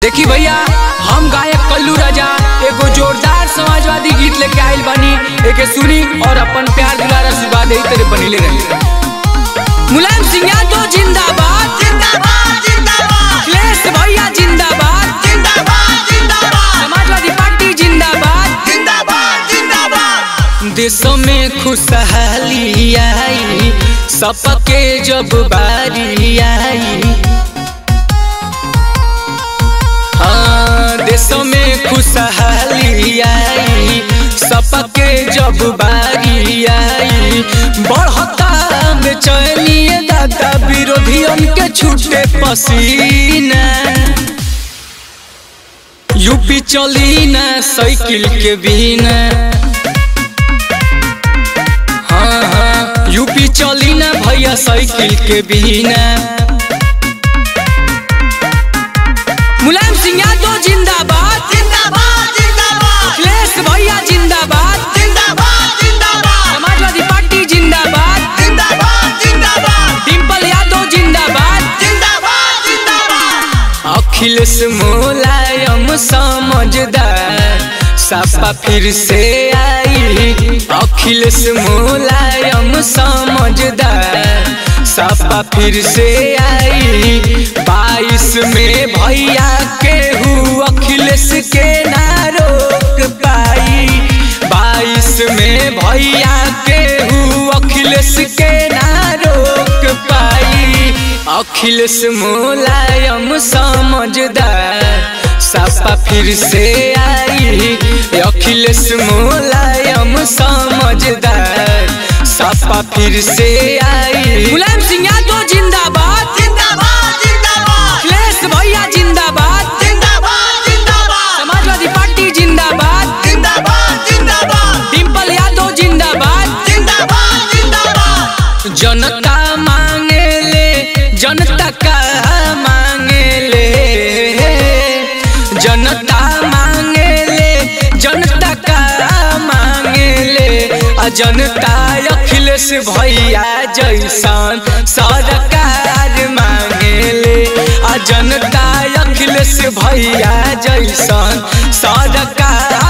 देखी भैया, हम गायक कल्लू राजा एगो जोरदार समाजवादी गीत लेके आइल बानी। एके सुनी और अपन प्यार दुलार आशीर्वाद यही तरह बनीले रही। मुलायम सिंह यादव जिंदाबाद जिंदाबाद जिंदाबाद, अखिलेश भैया जिंदाबाद जिंदाबाद जिंदाबाद, समाजवादी पार्टी जिंदाबाद जिंदाबाद जिंदाबाद। देशों में खुशहाली आई, सबके जब बारी आई। देशों में खुशहाली आई, सबके जब बारी आई। बढ़ता बेचैनी दादा, विरोधियों के छूटे पसीना। यूपी चली ना साइकिल के बिना, हाँ हाँ यूपी चली ना भैया साइकिल के बिना। मुलायम सिंह यादव जिंदाबाद जिंदाबाद जिंदाबाद, अखिलेश भैया जिंदाबाद जिंदाबाद जिंदाबाद, समाजवादी पार्टी जिंदाबाद जिंदाबाद जिंदाबाद, डिंपल यादव जिंदाबाद जिंदाबाद जिंदाबाद। अखिलेश मुलायम समझदार, सपा फिर से आई। अखिलेश मुलायम समझदार, सपा फिर से आई। 22 में भैया केहू अखिलेश के ना रोक पाई। 22 में भैया केहू अखिलेश के ना रोक पाई। अखिलेश मुलायम समझदार, सपा फिर से आई। अखिलेश मुलायम समझदार, सपा फिर से आई। मुलायम सिंह यादव जिंदाबाद जिंदाबाद जिंदाबाद, अखिलेश भैया जिंदाबाद जिंदाबाद जिंदाबाद, समाजवादी पार्टी जिंदाबाद जिंदाबाद जिंदाबाद, डिंपल यादव जिंदाबाद जिंदाबाद जिंदाबाद। जनता मांगे ले, जनता का मांगे ले, जनता मांगे ले, जनता का मांगे ले। जनता अखिलेश भैया जैसन सरकार मांगे ले। जनता अखिलेश भैया जैसन सरकार